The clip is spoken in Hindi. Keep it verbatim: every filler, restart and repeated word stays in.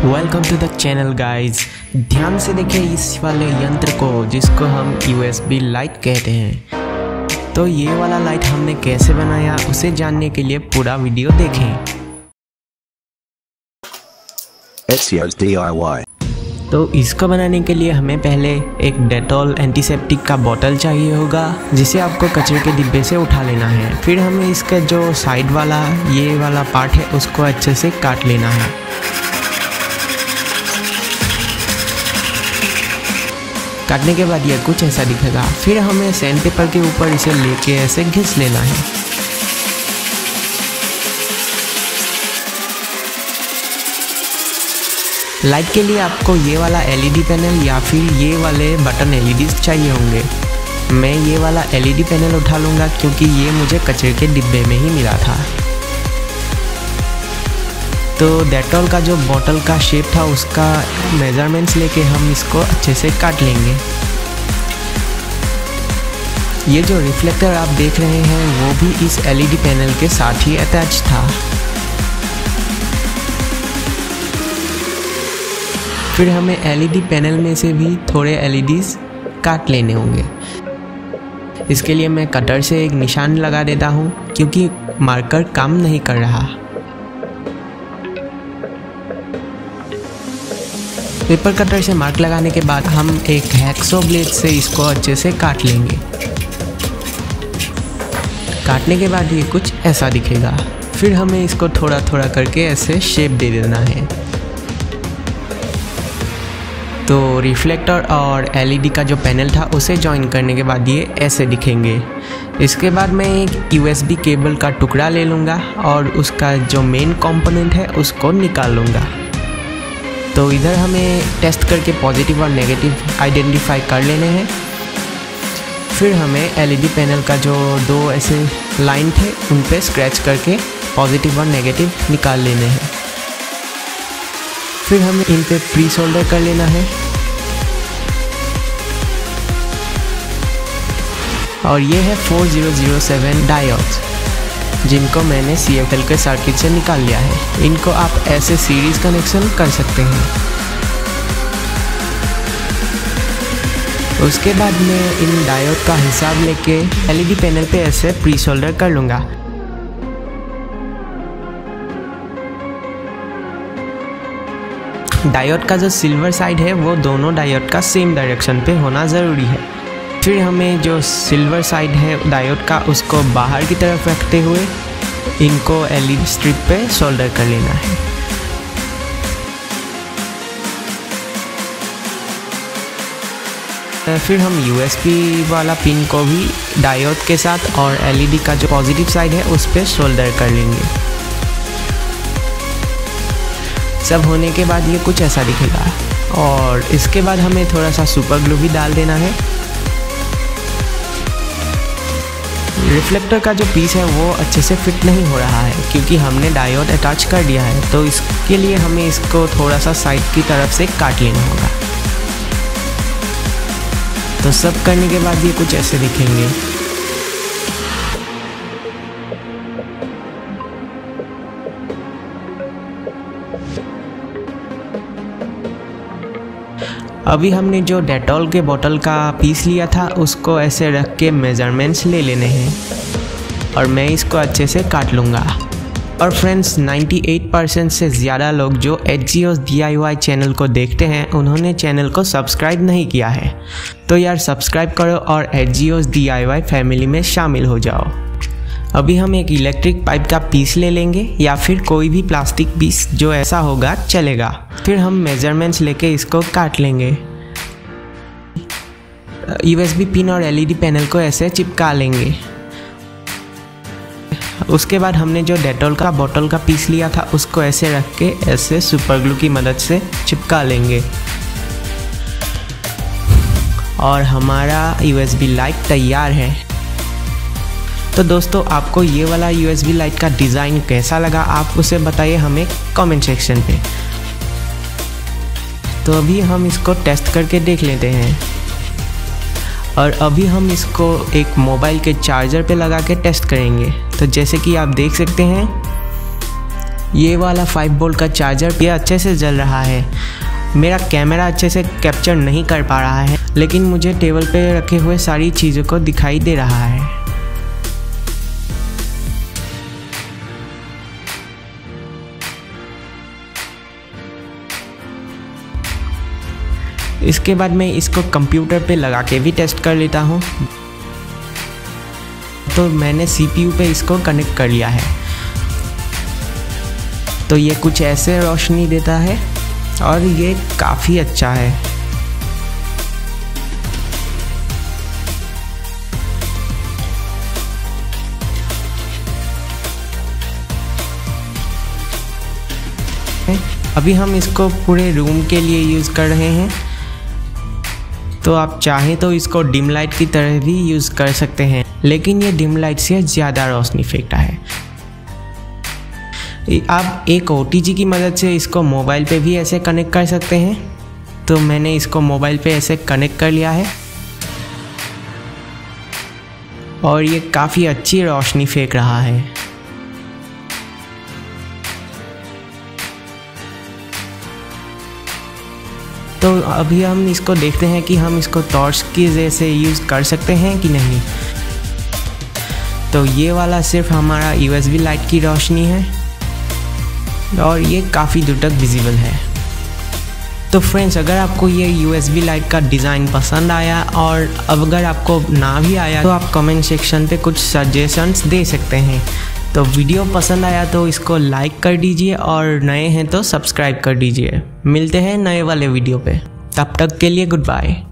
Welcome to the channel guys. ध्यान से देखिए इस वाले यंत्र को जिसको हम यूएसबी लाइट कहते हैं। तो ये वाला लाइट हमने कैसे बनाया उसे जानने के लिए पूरा वीडियो देखें। D I Y. तो इसको बनाने के लिए हमें पहले एक डेटॉल एंटीसेप्टिक का बोतल चाहिए होगा जिसे आपको कचरे के डिब्बे से उठा लेना है। फिर हमें इसका जो साइड वाला ये वाला पार्ट है उसको अच्छे से काट लेना है। काटने के बाद ये कुछ ऐसा दिखेगा। फिर हमें सैंड पेपर के ऊपर इसे लेके ऐसे घिस लेना है। लाइट के लिए आपको ये वाला एलईडी पैनल या फिर ये वाले बटन एलईडीज चाहिए होंगे। मैं ये वाला एलईडी पैनल उठा लूँगा क्योंकि ये मुझे कचरे के डिब्बे में ही मिला था। तो डेटॉल का जो बोतल का शेप था उसका मेजरमेंट्स लेके हम इसको अच्छे से काट लेंगे। ये जो रिफ्लेक्टर आप देख रहे हैं वो भी इस एलईडी पैनल के साथ ही अटैच था। फिर हमें एलईडी पैनल में से भी थोड़े एलईडीज काट लेने होंगे। इसके लिए मैं कटर से एक निशान लगा देता हूँ क्योंकि मार्कर काम नहीं कर रहा। पेपर कटर से मार्क लगाने के बाद हम एक हैक्सो ब्लेड से इसको अच्छे से काट लेंगे। काटने के बाद ये कुछ ऐसा दिखेगा। फिर हमें इसको थोड़ा थोड़ा करके ऐसे शेप दे देना है। तो रिफ्लेक्टर और एलईडी का जो पैनल था उसे जॉइन करने के बाद ये ऐसे दिखेंगे। इसके बाद मैं एक यूएसबी केबल का टुकड़ा ले लूँगा और उसका जो मेन कंपोनेंट है उसको निकाल लूँगा। तो इधर हमें टेस्ट करके पॉजिटिव और नेगेटिव आइडेंटिफाई कर लेने हैं। फिर हमें एलईडी पैनल का जो दो ऐसे लाइन थे उन पे स्क्रैच करके पॉजिटिव और नेगेटिव निकाल लेने हैं। फिर हमें इन पे प्री सोल्डर कर लेना है। और ये है four zero zero seven diodes जिनको मैंने सी एफ एल के सर्किट से निकाल लिया है। इनको आप ऐसे सीरीज कनेक्शन कर सकते हैं। उसके बाद मैं इन डायोड का हिसाब लेके एलईडी पैनल पे ऐसे प्री सोल्डर कर लूँगा। डायोड का जो सिल्वर साइड है वो दोनों डायोड का सेम डायरेक्शन पे होना ज़रूरी है। फिर हमें जो सिल्वर साइड है डायोड का उसको बाहर की तरफ रखते हुए इनको एलईडी स्ट्रिप पे सोल्डर कर लेना है। फिर हम यूएसबी वाला पिन को भी डायोड के साथ और एलईडी का जो पॉजिटिव साइड है उस पे सोल्डर कर लेंगे। सब होने के बाद ये कुछ ऐसा दिखेगा। और इसके बाद हमें थोड़ा सा सुपर ग्लू भी डाल देना है। रिफ्लेक्टर का जो पीस है वो अच्छे से फिट नहीं हो रहा है क्योंकि हमने डायोड अटैच कर दिया है। तो इसके लिए हमें इसको थोड़ा सा साइड की तरफ से काट लेना होगा। तो सब करने के बाद ये कुछ ऐसे दिखेंगे। अभी हमने जो डेटॉल के बोतल का पीस लिया था उसको ऐसे रख के मेजरमेंट्स ले लेने हैं और मैं इसको अच्छे से काट लूँगा। और फ्रेंड्स अट्ठानवे परसेंट से ज़्यादा लोग जो एचजीओस डीआईवाई चैनल को देखते हैं उन्होंने चैनल को सब्सक्राइब नहीं किया है। तो यार सब्सक्राइब करो और एचजीओस डीआईवाई फैमिली में शामिल हो जाओ। अभी हम एक इलेक्ट्रिक पाइप का पीस ले लेंगे या फिर कोई भी प्लास्टिक पीस जो ऐसा होगा चलेगा। फिर हम मेजरमेंट्स लेके इसको काट लेंगे। यूएसबी पिन और एलईडी पैनल को ऐसे चिपका लेंगे। उसके बाद हमने जो डेटॉल का बोतल का पीस लिया था उसको ऐसे रख के ऐसे सुपर ग्लू की मदद से चिपका लेंगे। और हमारा यूएसबी लाइट तैयार है। तो दोस्तों आपको ये वाला यूएसबी लाइट का डिज़ाइन कैसा लगा आप उसे बताइए हमें कमेंट सेक्शन पे। तो अभी हम इसको टेस्ट करके देख लेते हैं। और अभी हम इसको एक मोबाइल के चार्जर पे लगा के टेस्ट करेंगे। तो जैसे कि आप देख सकते हैं ये वाला फाइव वोल्ट का चार्जर ये अच्छे से जल रहा है। मेरा कैमरा अच्छे से कैप्चर नहीं कर पा रहा है, लेकिन मुझे टेबल पे रखे हुए सारी चीज़ों को दिखाई दे रहा है। इसके बाद मैं इसको कंप्यूटर पे लगा के भी टेस्ट कर लेता हूँ। तो मैंने सीपीयू पे इसको कनेक्ट कर लिया है। तो ये कुछ ऐसे रोशनी देता है और ये काफ़ी अच्छा है। अभी हम इसको पूरे रूम के लिए यूज़ कर रहे हैं। तो आप चाहें तो इसको डिम लाइट की तरह भी यूज़ कर सकते हैं, लेकिन ये डिम लाइट से ज़्यादा रोशनी फेंकता है। आप एक ओ टी जी की मदद से इसको मोबाइल पे भी ऐसे कनेक्ट कर सकते हैं। तो मैंने इसको मोबाइल पे ऐसे कनेक्ट कर लिया है और ये काफ़ी अच्छी रोशनी फेंक रहा है। तो अभी हम इसको देखते हैं कि हम इसको टॉर्च की जैसे यूज़ कर सकते हैं कि नहीं। तो ये वाला सिर्फ हमारा यू एस बी लाइट की रोशनी है और ये काफ़ी दूर तक विजिबल है। तो फ्रेंड्स, अगर आपको ये यू एस बी लाइट का डिज़ाइन पसंद आया और अगर आपको ना भी आया तो आप कमेंट सेक्शन पे कुछ सजेशंस दे सकते हैं। तो वीडियो पसंद आया तो इसको लाइक कर दीजिए और नए हैं तो सब्सक्राइब कर दीजिए। मिलते हैं नए वाले वीडियो पे, तब तक के लिए गुड बाय।